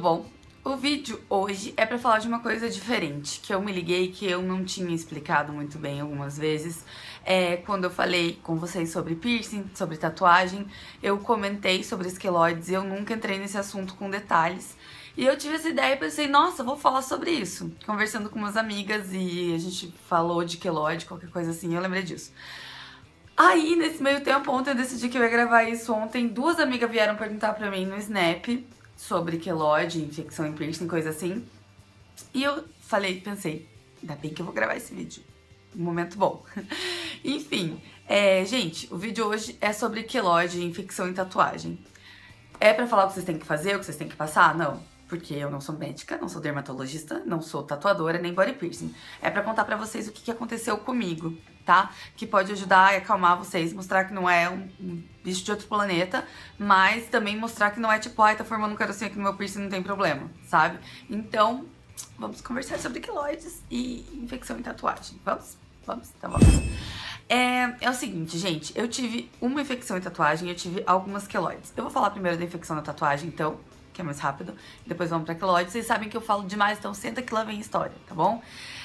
bom? O vídeo hoje é pra falar de uma coisa diferente, que eu me liguei que eu não tinha explicado muito bem algumas vezes. Quando eu falei com vocês sobre piercing, sobre tatuagem, eu comentei sobre esqueloides e eu nunca entrei nesse assunto com detalhes. E eu tive essa ideia e pensei, nossa, vou falar sobre isso. Conversando com umas amigas e a gente falou de queloide, qualquer coisa assim, eu lembrei disso. Aí, nesse meio tempo, ontem eu decidi que eu ia gravar isso ontem. Duas amigas vieram perguntar pra mim no Snap sobre queloide, infecção em piercing, coisa assim. E eu pensei, ainda bem que eu vou gravar esse vídeo. Um momento bom. Enfim, gente, o vídeo hoje é sobre queloide, infecção em tatuagem. É pra falar o que vocês têm que fazer, o que vocês têm que passar? Não. Porque eu não sou médica, não sou dermatologista, não sou tatuadora, nem body piercing. É pra contar pra vocês o que aconteceu comigo, tá? Que pode ajudar e acalmar vocês, mostrar que não é um bicho de outro planeta, mas também mostrar que não é tipo, ai, tá formando um carocinho aqui no meu piercing, não tem problema, sabe? Então, vamos conversar sobre queloides e infecção em tatuagem. Vamos? Vamos? Então vamos. É o seguinte, gente, eu tive uma infecção em tatuagem e eu tive algumas queloides. Eu vou falar primeiro da infecção na tatuagem, então, que é mais rápido. Depois vamos pra queloide. Vocês sabem que eu falo demais, então senta que lá vem história, tá bom?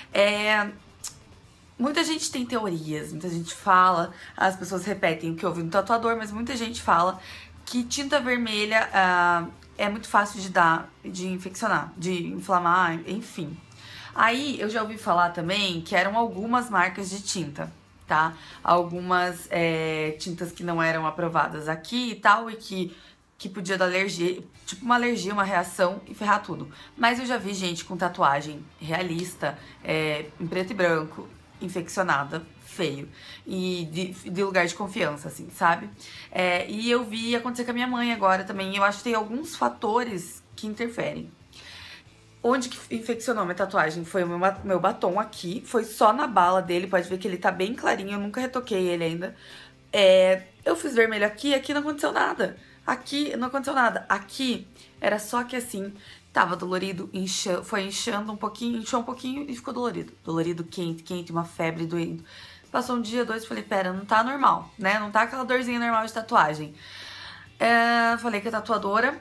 Muita gente tem teorias, muita gente fala, as pessoas repetem o que ouvi no tatuador, mas muita gente fala que tinta vermelha é muito fácil de infeccionar, de inflamar, enfim. Aí eu já ouvi falar também que eram algumas marcas de tinta, tá? Algumas tintas que não eram aprovadas aqui e tal, e que podia dar alergia, tipo uma alergia, uma reação e ferrar tudo. Mas eu já vi gente com tatuagem realista, em preto e branco, infeccionada, feio, e de lugar de confiança, assim, sabe? E eu vi acontecer com a minha mãe agora também, e eu acho que tem alguns fatores que interferem. Onde que infeccionou minha tatuagem? Foi o meu batom aqui, foi só na bala dele, pode ver que ele tá bem clarinho, eu nunca retoquei ele ainda. Eu fiz vermelho aqui não aconteceu nada. Aqui não aconteceu nada. Aqui era só que assim, tava dolorido, foi inchando um pouquinho, inchou um pouquinho e ficou dolorido. Dolorido, quente, uma febre doendo. Passou um dia, dois, falei, pera, não tá normal, né? Não tá aquela dorzinha normal de tatuagem. Falei com a tatuadora.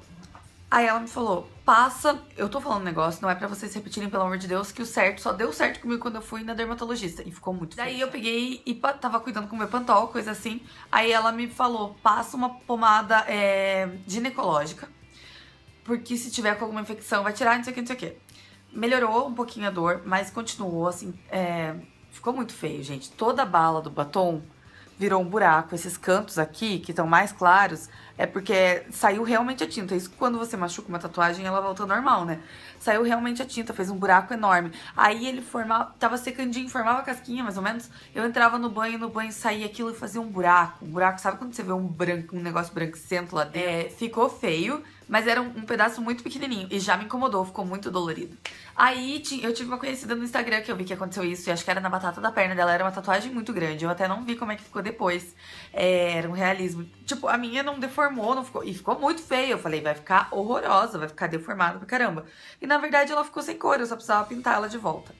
Aí ela me falou, passa, eu tô falando um negócio, não é pra vocês repetirem, pelo amor de Deus, que o certo só deu certo comigo quando eu fui na dermatologista. E ficou muito feio. Daí eu peguei e tava cuidando com o meu Pantol, coisa assim. Aí ela me falou, passa uma pomada ginecológica, porque se tiver com alguma infecção vai tirar, não sei o que. Melhorou um pouquinho a dor, mas continuou assim, ficou muito feio, gente. Toda a bala do batom virou um buraco. Esses cantos aqui, que estão mais claros, é porque saiu realmente a tinta. Isso quando você machuca uma tatuagem, ela volta ao normal, né? Saiu realmente a tinta, fez um buraco enorme. Aí ele tava secandinho, formava casquinha, mais ou menos. Eu entrava no banho saía aquilo e fazia um buraco. Um buraco, sabe quando você vê um negócio branquicento lá dentro? Ficou feio, mas era um pedaço muito pequenininho. E já me incomodou, ficou muito dolorido. Aí eu tive uma conhecida no Instagram que eu vi que aconteceu isso. E acho que era na batata da perna dela, era uma tatuagem muito grande. Eu até não vi como é que ficou depois. Era um realismo. Tipo, a minha não deformou, não ficou. E ficou muito feia. Eu falei, vai ficar horrorosa, vai ficar deformada pra caramba. E na verdade ela ficou sem cor, eu só precisava pintar ela de volta.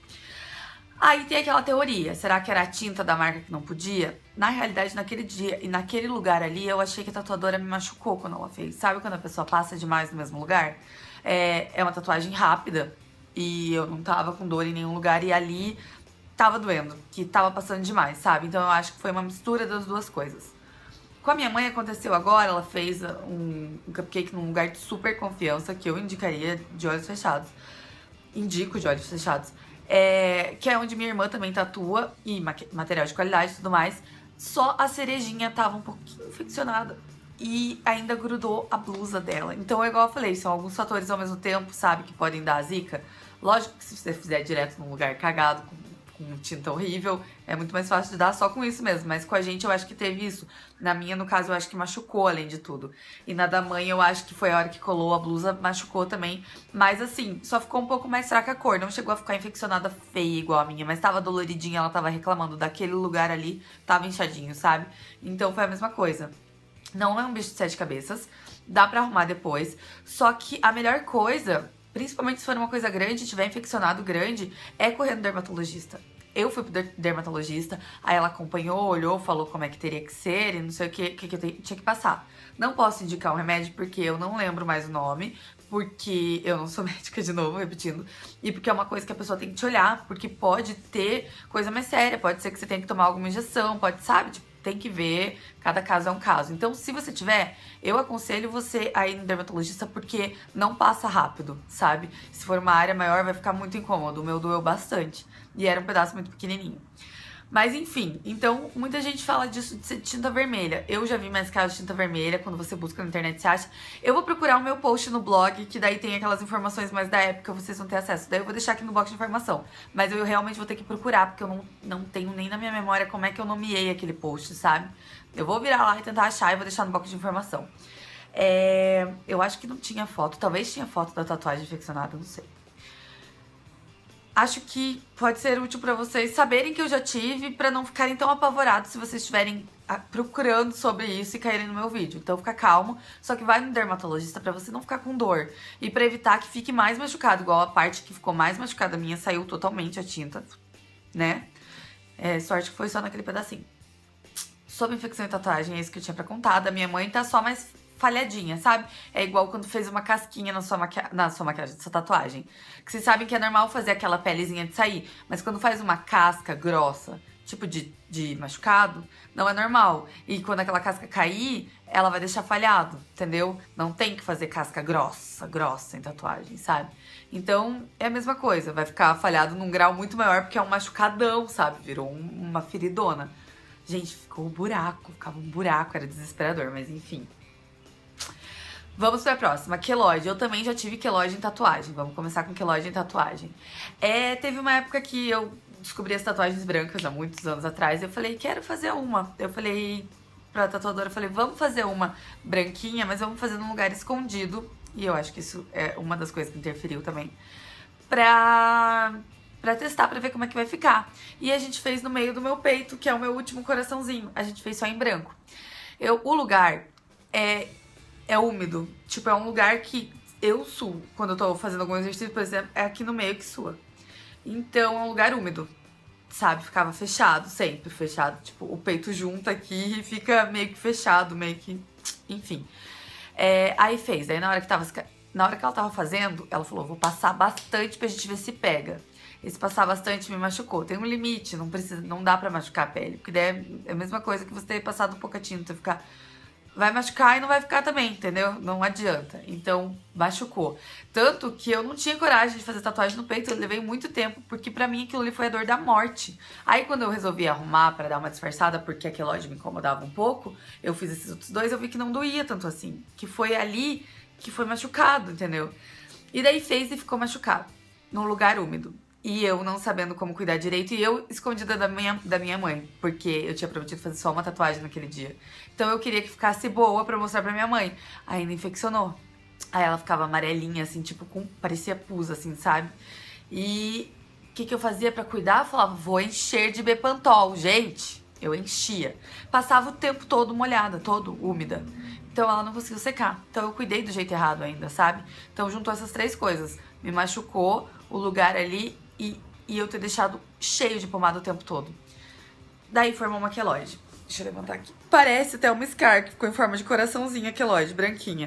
Aí tem aquela teoria, será que era a tinta da marca que não podia? Na realidade, naquele dia e naquele lugar ali, eu achei que a tatuadora me machucou quando ela fez. Sabe quando a pessoa passa demais no mesmo lugar? É uma tatuagem rápida e eu não tava com dor em nenhum lugar e ali tava doendo, que tava passando demais, sabe? Então eu acho que foi uma mistura das duas coisas. Com a minha mãe aconteceu agora, ela fez um cupcake num lugar de super confiança, que eu indicaria de olhos fechados. Indico de olhos fechados. Que é onde minha irmã também tatua, e material de qualidade e tudo mais. Só a cerejinha tava um pouquinho infeccionada e ainda grudou a blusa dela. Então é igual eu falei, são alguns fatores ao mesmo tempo, sabe, que podem dar zika. Lógico que se você fizer direto num lugar cagado, com tinta horrível, é muito mais fácil de dar só com isso mesmo. Mas com a gente eu acho que teve isso. Na minha, no caso, eu acho que machucou além de tudo. E na da mãe eu acho que foi a hora que colou a blusa, machucou também. Mas assim, só ficou um pouco mais fraca a cor. Não chegou a ficar infeccionada feia igual a minha, mas tava doloridinha, ela tava reclamando daquele lugar ali, tava inchadinho, sabe? Então foi a mesma coisa. Não é um bicho de 7 cabeças, dá pra arrumar depois. Só que a melhor coisa, principalmente se for uma coisa grande, tiver infeccionado grande, é correr no dermatologista. Eu fui pro dermatologista, aí ela acompanhou, olhou, falou como é que teria que ser e não sei o que eu tinha que passar. Não posso indicar um remédio porque eu não lembro mais o nome, porque eu não sou médica, de novo, repetindo, e porque é uma coisa que a pessoa tem que te olhar, porque pode ter coisa mais séria, pode ser que você tenha que tomar alguma injeção, pode, sabe? Tipo, tem que ver, cada caso é um caso. Então, se você tiver, eu aconselho você a ir no dermatologista porque não passa rápido, sabe? Se for uma área maior, vai ficar muito incômodo. O meu doeu bastante. E era um pedaço muito pequenininho. Mas enfim, então muita gente fala disso de ser tinta vermelha. Eu já vi mais casos de tinta vermelha, quando você busca na internet você acha. Eu vou procurar o meu post no blog, que daí tem aquelas informações mais da época, vocês vão ter acesso. Daí eu vou deixar aqui no box de informação. Mas eu realmente vou ter que procurar, porque eu não tenho nem na minha memória como é que eu nomeei aquele post, sabe? Eu vou virar lá e tentar achar e vou deixar no box de informação. Eu acho que não tinha foto, talvez tinha foto da tatuagem infeccionada, não sei. Acho que pode ser útil pra vocês saberem que eu já tive, pra não ficarem tão apavorados se vocês estiverem procurando sobre isso e caírem no meu vídeo. Então fica calmo, só que vai no dermatologista pra você não ficar com dor. E pra evitar que fique mais machucado, igual a parte que ficou mais machucada minha, saiu totalmente a tinta, né? Sorte que foi só naquele pedacinho. Sobre infecção e tatuagem, é isso que eu tinha pra contar. Da minha mãe tá só mais falhadinha, sabe? É igual quando fez uma casquinha na sua maquiagem, na sua tatuagem. Que vocês sabem que é normal fazer aquela pelezinha de sair, mas quando faz uma casca grossa, tipo de machucado, não é normal. E quando aquela casca cair, ela vai deixar falhado, entendeu? Não tem que fazer casca grossa em tatuagem, sabe? Então, é a mesma coisa, vai ficar falhado num grau muito maior, porque é um machucadão, sabe? Virou uma feridona. Gente, ficava um buraco, era desesperador, mas enfim. Vamos pra próxima, queloide. Eu também já tive queloide em tatuagem. Vamos começar com queloide em tatuagem. Teve uma época que eu descobri as tatuagens brancas há muitos anos atrás. Eu falei, quero fazer uma. Eu falei pra tatuadora, vamos fazer uma branquinha, mas vamos fazer num lugar escondido. E eu acho que isso é uma das coisas que interferiu também. Pra testar, pra ver como é que vai ficar. E a gente fez no meio do meu peito, que é o meu último coraçãozinho. A gente fez só em branco. O lugar é úmido. Tipo, é um lugar que eu suo. Quando eu tô fazendo algum exercício, por exemplo, é aqui no meio que sua. Então, é um lugar úmido, sabe? Ficava fechado, sempre fechado. Tipo, o peito junta aqui e fica meio que fechado, meio que... Enfim. Aí fez. Aí na hora que ela tava fazendo, ela falou, vou passar bastante pra gente ver se pega. Esse passar bastante me machucou. Tem um limite, não dá pra machucar a pele. Porque daí é a mesma coisa que você ter passado um pouco a tinta, ficar... Vai machucar e não vai ficar também, entendeu? Não adianta. Então, machucou. Tanto que eu não tinha coragem de fazer tatuagem no peito, eu levei muito tempo, porque pra mim aquilo ali foi a dor da morte. Aí quando eu resolvi arrumar pra dar uma disfarçada, porque a queloide me incomodava um pouco, eu fiz esses outros dois, eu vi que não doía tanto assim. Que foi ali que foi machucado, entendeu? E daí fez e ficou machucado, num lugar úmido. E eu não sabendo como cuidar direito, e eu escondida da minha mãe, porque eu tinha prometido fazer só uma tatuagem naquele dia. Então eu queria que ficasse boa pra mostrar pra minha mãe. Ainda infeccionou. Aí ela ficava amarelinha, assim, tipo, parecia pus, assim, sabe? E o que eu fazia pra cuidar? Eu falava, vou encher de Bepantol. Gente, eu enchia. Passava o tempo todo molhada, todo úmida. Então ela não conseguiu secar. Então eu cuidei do jeito errado ainda, sabe? Então juntou essas três coisas. Me machucou, o lugar ali e eu ter deixado cheio de pomada o tempo todo. Daí formou uma queloide. Deixa eu levantar aqui. Parece até uma scar, que ficou em forma de coraçãozinho a queloide, branquinha.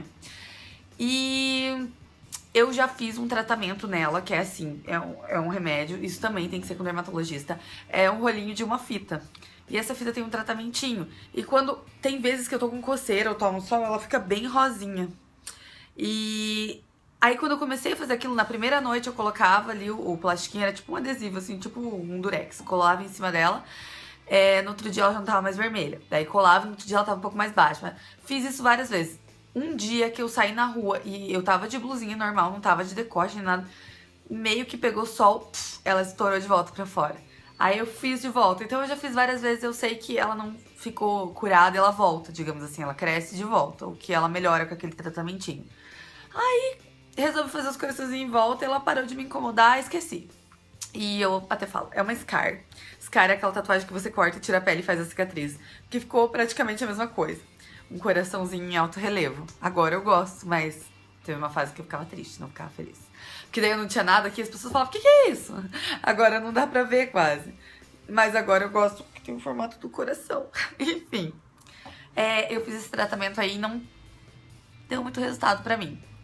E eu já fiz um tratamento nela, que é assim, é um remédio. Isso também tem que ser com dermatologista. É um rolinho de uma fita. E essa fita tem um tratamentinho. E quando tem vezes que eu tô com coceira, eu tomo sol, ela fica bem rosinha. E aí quando eu comecei a fazer aquilo, na primeira noite eu colocava ali o plastiquinho, era tipo um adesivo, assim, tipo um durex. Colava em cima dela, no outro dia ela já não tava mais vermelha. Daí colava, no outro dia ela tava um pouco mais baixa. Mas fiz isso várias vezes. Um dia que eu saí na rua e eu tava de blusinha normal, não tava de decote nem nada, meio que pegou sol, ela estourou de volta pra fora. Aí eu fiz de volta. Então eu já fiz várias vezes, eu sei que ela não ficou curada, ela volta, digamos assim, ela cresce de volta, o que ela melhora com aquele tratamentinho. Aí resolvi fazer os coraçõezinhos em volta, ela parou de me incomodar, esqueci. E eu até falo, é uma scar. Scar é aquela tatuagem que você corta e tira a pele e faz a cicatriz. Que ficou praticamente a mesma coisa. Um coraçãozinho em alto relevo. Agora eu gosto, mas teve uma fase que eu ficava triste, não ficava feliz. Porque daí eu não tinha nada aqui, as pessoas falavam, o que é isso? Agora não dá pra ver quase. Mas agora eu gosto porque tem o formato do coração. Enfim. Eu fiz esse tratamento aí e não deu muito resultado pra mim.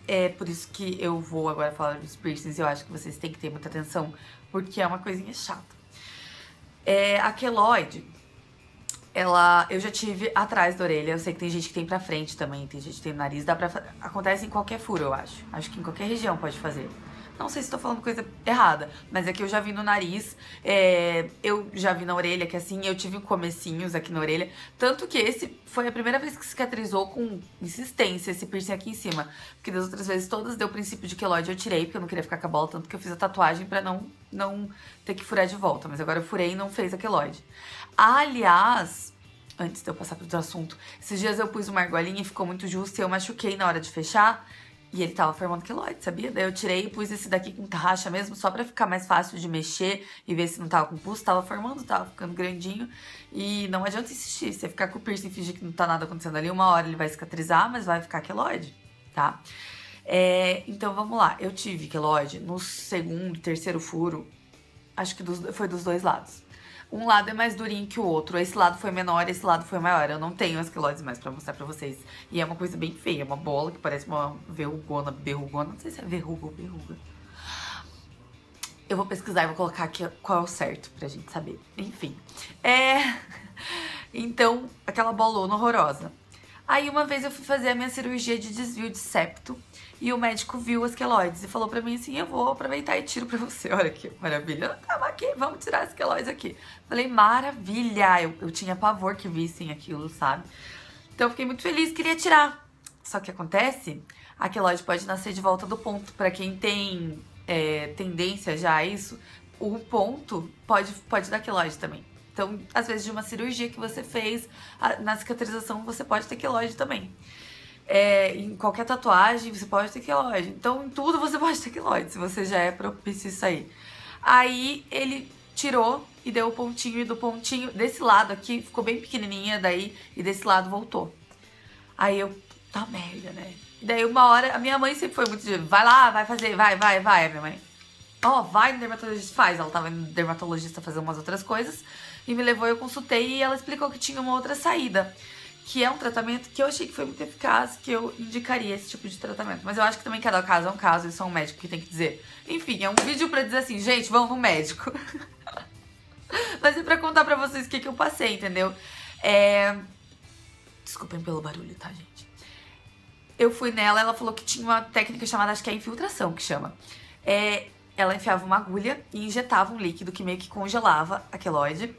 É por isso que eu vou agora falar dos piercings. Eu acho que vocês têm que ter muita atenção, porque é uma coisinha chata. A queloide, eu já tive atrás da orelha. Eu sei que tem gente que tem pra frente também, tem gente que tem no nariz. Acontece em qualquer furo, eu acho. Acho que em qualquer região pode fazer. Não sei se tô falando coisa errada, mas é que eu já vi no nariz, eu já vi na orelha, que assim, eu tive comecinhos aqui na orelha. Tanto que esse foi a primeira vez que cicatrizou com insistência, esse piercing aqui em cima. Porque das outras vezes todas deu princípio de queloide, eu tirei, porque eu não queria ficar com a bola, tanto que eu fiz a tatuagem pra não ter que furar de volta. Mas agora eu furei e não fez a queloide. Aliás, antes de eu passar pro outro assunto, esses dias eu pus uma argolinha e ficou muito justo e eu machuquei na hora de fechar. E ele tava formando queloide, sabia? Daí eu tirei e pus esse daqui com tarraxa mesmo, só pra ficar mais fácil de mexer e ver se não tava com pulso. Tava formando, tava ficando grandinho. E não adianta insistir. Você ficar com o piercing e fingir que não tá nada acontecendo ali, uma hora ele vai cicatrizar, mas vai ficar queloide, tá? Então vamos lá. Eu tive queloide no segundo, terceiro furo. Acho que foi dos dois lados. Um lado é mais durinho que o outro. Esse lado foi menor, esse lado foi maior. Eu não tenho as queloides mais pra mostrar pra vocês. E é uma coisa bem feia. Uma bola que parece uma verrugona. Não sei se é verruga ou verruga. Eu vou pesquisar e vou colocar aqui qual é o certo pra gente saber. Enfim. Então, aquela bolona horrorosa. Aí uma vez eu fui fazer a minha cirurgia de desvio de septo. E o médico viu as queloides e falou pra mim assim, eu vou aproveitar e tiro pra você. Olha que maravilha. Tava aqui, vamos tirar as queloides aqui. Falei, maravilha. Eu tinha pavor que vissem aquilo, sabe? Então eu fiquei muito feliz, queria tirar. Só que acontece, a queloide pode nascer de volta do ponto. Pra quem tem tendência já a isso, o ponto pode dar queloide também. Então, às vezes de uma cirurgia que você fez, na cicatrização você pode ter queloide também. Em qualquer tatuagem você pode ter queloide. Então em tudo você pode ter queloide, se você já é propício a isso aí. Aí ele tirou e deu o pontinho, e do pontinho desse lado aqui ficou bem pequenininha, daí e desse lado voltou. Aí eu, tá merda, né? E daí uma hora, a minha mãe sempre foi muito de, vai lá, vai fazer, vai, a minha mãe. Vai no dermatologista, faz. Ela tava no dermatologista fazer umas outras coisas e me levou, eu consultei e ela explicou que tinha uma outra saída. Que é um tratamento que eu achei que foi muito eficaz, que eu indicaria esse tipo de tratamento. Mas eu acho que também cada caso é um caso, isso é um médico que tem que dizer. Enfim, é um vídeo pra dizer assim, gente, vão no médico. Mas é pra contar pra vocês o que eu passei, entendeu? Desculpem pelo barulho, tá, gente? Eu fui nela, ela falou que tinha uma técnica chamada, acho que é infiltração, que chama. Ela enfiava uma agulha e injetava um líquido que meio que congelava a queloide.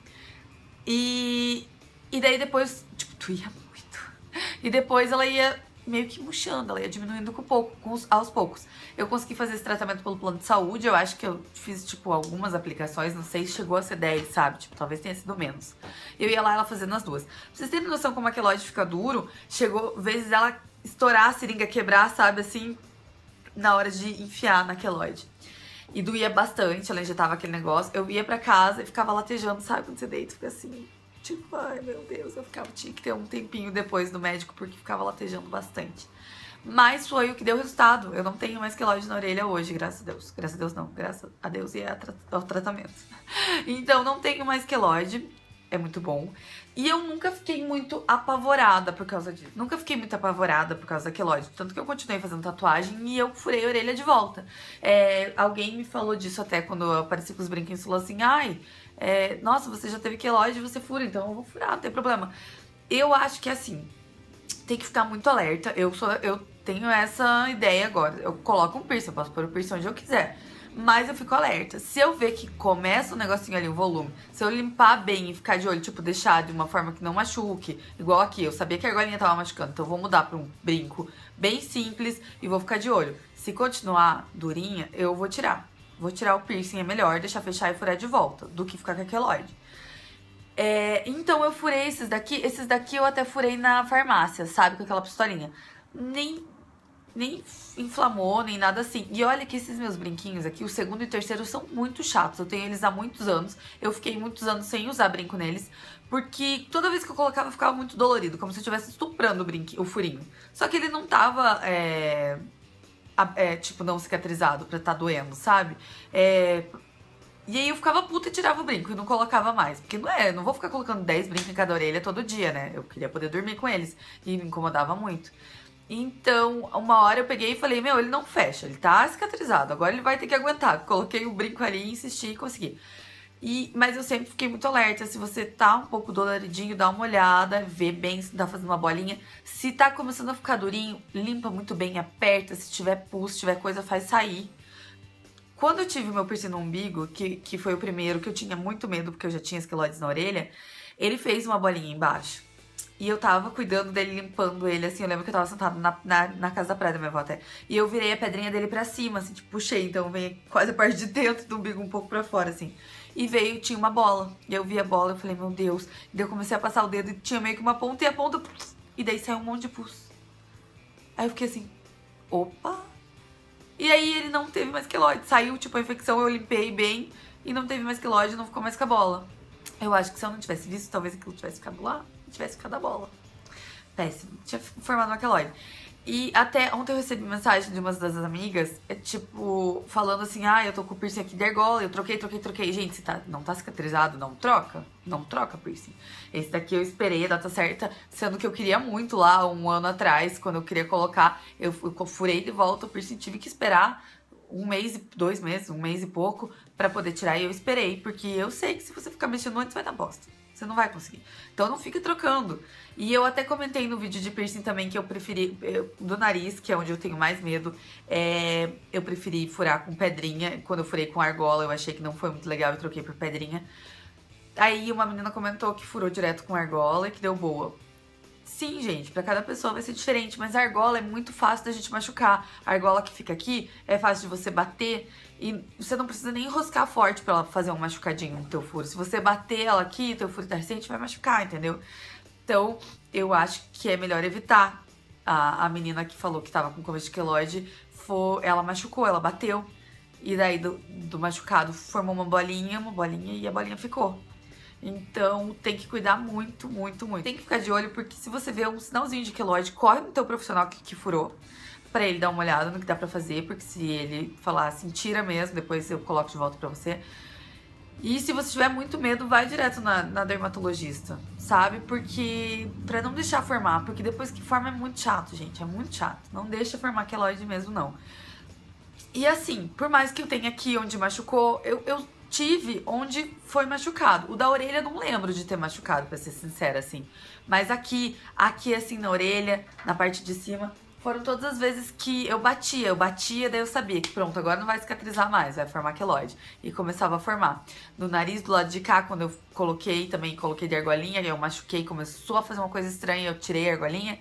E daí depois, tipo, doía muito. E depois ela ia meio que murchando, ela ia diminuindo aos poucos. Eu consegui fazer esse tratamento pelo plano de saúde, eu acho que eu fiz, tipo, algumas aplicações, não sei se chegou a ser 10, sabe? Tipo, talvez tenha sido menos. Eu ia lá, ela fazendo as duas. Pra vocês terem noção como a queloide fica duro, chegou vezes ela estourar a seringa, quebrar, sabe, assim, na hora de enfiar na queloide. E doía bastante, ela injetava aquele negócio. Eu ia pra casa e ficava latejando, sabe? Quando você deita, fica assim... Tipo, ai meu Deus, tinha que ter um tempinho depois do médico porque ficava latejando bastante. Mas foi o que deu resultado. Eu não tenho mais queloide na orelha hoje, graças a Deus. Graças a Deus não, graças a Deus e ao tratamento. Então não tenho mais queloide, é muito bom. E eu nunca fiquei muito apavorada por causa disso. Nunca fiquei muito apavorada por causa da queloide. Tanto que eu continuei fazendo tatuagem e eu furei a orelha de volta. Alguém me falou disso até quando eu apareci com os brinquedos e falou assim, ai... nossa, você já teve queloide e você fura, então eu vou furar, não tem problema. Eu acho que assim, tem que ficar muito alerta. Eu tenho essa ideia agora. Eu coloco um piercing, eu posso pôr o piercing onde eu quiser. Mas eu fico alerta. Se eu ver que começa um negocinho ali, um volume, se eu limpar bem e ficar de olho, tipo, deixar de uma forma que não machuque, igual aqui, eu sabia que a argolinha tava machucando, então eu vou mudar pra um brinco bem simples e vou ficar de olho. Se continuar durinha, eu vou tirar. Vou tirar o piercing, é melhor deixar fechar e furar de volta do que ficar com a queloide. Então eu furei esses daqui. Esses daqui eu até furei na farmácia, sabe? Com aquela pistolinha. Nem inflamou, nem nada assim. E olha que esses meus brinquinhos aqui, o segundo e o terceiro, são muito chatos. Eu tenho eles há muitos anos. Eu fiquei muitos anos sem usar brinco neles. Porque toda vez que eu colocava, ficava muito dolorido. Como se eu estivesse estuprando o furinho. Só que ele não tava... tipo, não cicatrizado pra tá doendo, sabe? E aí eu ficava puta e tirava o brinco e não colocava mais. Porque não vou ficar colocando 10 brincos em cada orelha todo dia, né? Eu queria poder dormir com eles. E me incomodava muito. Então, uma hora eu peguei e falei, meu, ele não fecha, ele tá cicatrizado, agora ele vai ter que aguentar. Coloquei o brinco ali, insisti e consegui. Mas eu sempre fiquei muito alerta, se você tá um pouco doloridinho, dá uma olhada, vê bem se tá fazendo uma bolinha. Se tá começando a ficar durinho, limpa muito bem, aperta, se tiver pulso, se tiver coisa, faz sair. Quando eu tive o meu piercing no umbigo, que foi o primeiro, que eu tinha muito medo porque eu já tinha esquiloides na orelha, ele fez uma bolinha embaixo. E eu tava cuidando dele, limpando ele, assim, eu lembro que eu tava sentada na casa da praia da minha avó até. E eu virei a pedrinha dele pra cima, assim, tipo, puxei, então veio quase a parte de dentro do umbigo, um pouco pra fora, assim. E veio, tinha uma bola. E eu vi a bola, eu falei, meu Deus. E daí eu comecei a passar o dedo e tinha meio que uma ponta, e a ponta... E daí saiu um monte de pus. Aí eu fiquei assim, opa... E aí ele não teve mais queloide. Saiu, tipo, a infecção, eu limpei bem e não teve mais queloide, não ficou mais com a bola. Eu acho que se eu não tivesse visto, talvez aquilo tivesse ficado lá e tivesse ficado a bola. Péssimo. Tinha formado uma queloide. E até ontem eu recebi mensagem de umas das amigas, tipo, falando assim, eu tô com o piercing aqui de argola, eu troquei. Gente, se não tá cicatrizado, não troca. Não troca piercing. Esse daqui eu esperei a data certa, sendo que eu queria muito lá, um ano atrás, quando eu queria colocar, eu furei de volta o piercing, tive que esperar 1 mês, 2 meses, 1 mês e pouco, pra poder tirar, e eu esperei, porque eu sei que se você ficar mexendo antes vai dar bosta. Você não vai conseguir. Então não fica trocando. E eu até comentei no vídeo de piercing também que eu preferi, do nariz, que é onde eu tenho mais medo, eu preferi furar com pedrinha. Quando eu furei com argola, eu achei que não foi muito legal, eu troquei por pedrinha. Aí uma menina comentou que furou direto com argola e que deu boa. Sim, gente, pra cada pessoa vai ser diferente, mas a argola é muito fácil da gente machucar. A argola que fica aqui é fácil de você bater e você não precisa nem enroscar forte pra ela fazer um machucadinho no teu furo. Se você bater ela aqui, teu furo tá recente, vai machucar, entendeu? Então, eu acho que é melhor evitar. A menina que falou que tava com começo de queloide, ela machucou, ela bateu. E daí do machucado formou uma bolinha e a bolinha ficou. Então, tem que cuidar muito, muito, muito. Tem que ficar de olho, porque se você vê um sinalzinho de queloide, corre no teu profissional que furou, pra ele dar uma olhada no que dá pra fazer, porque se ele falar assim, tira mesmo, depois eu coloco de volta pra você. E se você tiver muito medo, vai direto na dermatologista, sabe? Porque, pra não deixar formar, porque depois que forma é muito chato, gente, é muito chato. Não deixa formar queloide mesmo, não. E assim, por mais que eu tenha aqui onde machucou, eu tive onde foi machucado. O da orelha eu não lembro de ter machucado, pra ser sincera, assim. Mas aqui assim, na orelha, na parte de cima, foram todas as vezes que eu batia, daí eu sabia que pronto, agora não vai cicatrizar mais, vai formar queloide. E começava a formar. No nariz, do lado de cá, quando eu coloquei de argolinha, eu machuquei, começou a fazer uma coisa estranha, eu tirei a argolinha,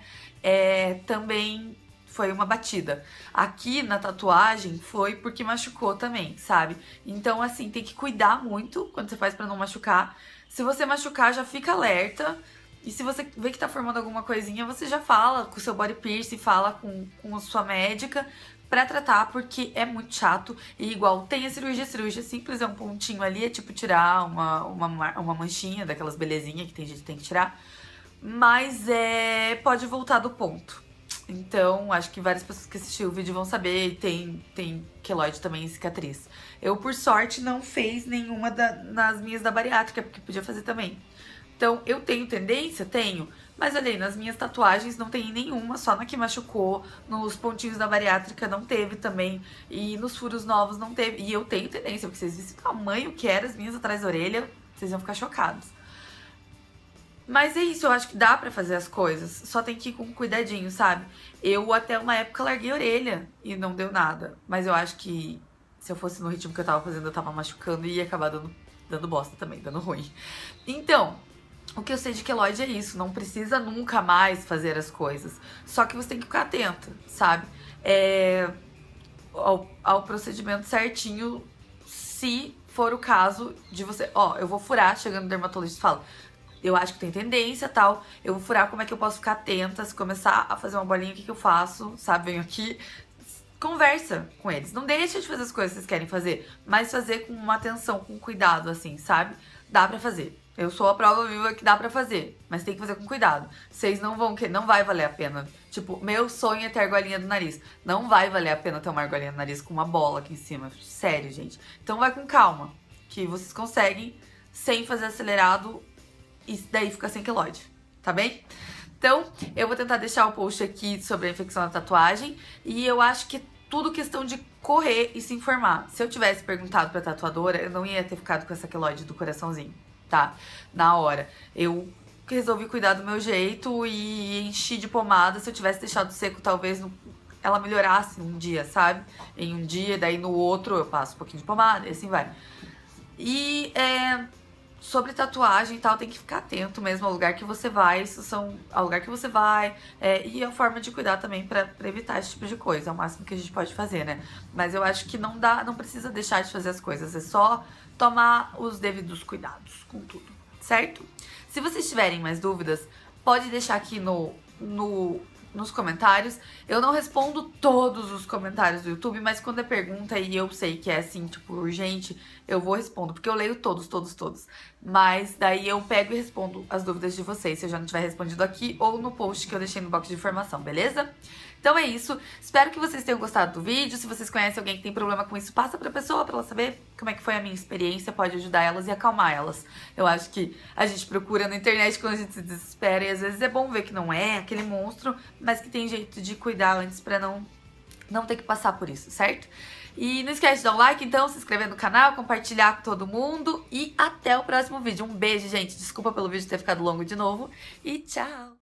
também foi uma batida. Aqui na tatuagem foi porque machucou também, sabe? Então, assim, tem que cuidar muito quando você faz pra não machucar. Se você machucar, já fica alerta. E se você vê que tá formando alguma coisinha, você já fala com o seu body piercing, fala com a sua médica pra tratar, porque é muito chato. E igual, tem a cirurgia simples, é um pontinho ali, é tipo tirar uma manchinha daquelas belezinhas que tem gente que tem que tirar. Mas pode voltar do ponto. Então, acho que várias pessoas que assistiram o vídeo vão saber, e tem queloide também em cicatriz. Eu, por sorte, não fiz nenhuma nas minhas da bariátrica, porque podia fazer também. Então, eu tenho tendência? Tenho. Mas olha aí, nas minhas tatuagens não tem nenhuma, só na que machucou, nos pontinhos da bariátrica não teve também, e nos furos novos não teve. E eu tenho tendência, porque vocês viram o tamanho que eram as minhas atrás da orelha, vocês vão ficar chocados. Mas é isso, eu acho que dá pra fazer as coisas, só tem que ir com cuidadinho, sabe? Eu até uma época larguei a orelha e não deu nada, mas eu acho que se eu fosse no ritmo que eu tava fazendo, eu tava machucando e ia acabar dando bosta também, dando ruim. Então, o que eu sei de queloide é isso, não precisa nunca mais fazer as coisas, só que você tem que ficar atento, sabe? Ao procedimento certinho, se for o caso de você, eu vou furar, chegando no dermatologista e falo, eu acho que tem tendência, tal, eu vou furar, como é que eu posso ficar atenta, se começar a fazer uma bolinha, o que eu faço, sabe, venho aqui, conversa com eles, não deixa de fazer as coisas que vocês querem fazer, mas fazer com uma atenção, com cuidado, assim, sabe, dá pra fazer, eu sou a prova viva que dá pra fazer, mas tem que fazer com cuidado, vocês não vão querer, não vai valer a pena, tipo, meu sonho é ter argolinha do nariz, não vai valer a pena ter uma argolinha do nariz com uma bola aqui em cima, sério, gente, então vai com calma, que vocês conseguem, sem fazer acelerado, e daí fica sem queloide, tá bem? Então, eu vou tentar deixar o post aqui sobre a infecção da tatuagem. E eu acho que é tudo questão de correr e se informar. Se eu tivesse perguntado pra tatuadora, eu não ia ter ficado com essa queloide do coraçãozinho, tá? Na hora. Eu resolvi cuidar do meu jeito e enchi de pomada. Se eu tivesse deixado seco, talvez ela melhorasse um dia, sabe? Em um dia, daí no outro eu passo um pouquinho de pomada e assim vai. E sobre tatuagem e tal, tem que ficar atento mesmo ao lugar que você vai, ao lugar que você vai, e a forma de cuidar também pra evitar esse tipo de coisa. É o máximo que a gente pode fazer, né? Mas eu acho que não precisa deixar de fazer as coisas, é só tomar os devidos cuidados com tudo, certo? Se vocês tiverem mais dúvidas, pode deixar aqui nos comentários. Eu não respondo todos os comentários do YouTube, mas quando é pergunta e eu sei que é assim, tipo, urgente, eu vou respondo, porque eu leio todos. Mas daí eu pego e respondo as dúvidas de vocês, se eu já não tiver respondido aqui ou no post que eu deixei no box de informação, beleza? Então é isso, espero que vocês tenham gostado do vídeo. Se vocês conhecem alguém que tem problema com isso, passa pra pessoa, pra ela saber como é que foi a minha experiência, pode ajudar elas e acalmar elas. Eu acho que a gente procura na internet quando a gente se desespera e às vezes é bom ver que não é aquele monstro, mas que tem jeito de cuidar antes pra não ter que passar por isso, certo? E não esquece de dar um like, então, se inscrever no canal, compartilhar com todo mundo e até o próximo vídeo. Um beijo, gente. Desculpa pelo vídeo ter ficado longo de novo e tchau!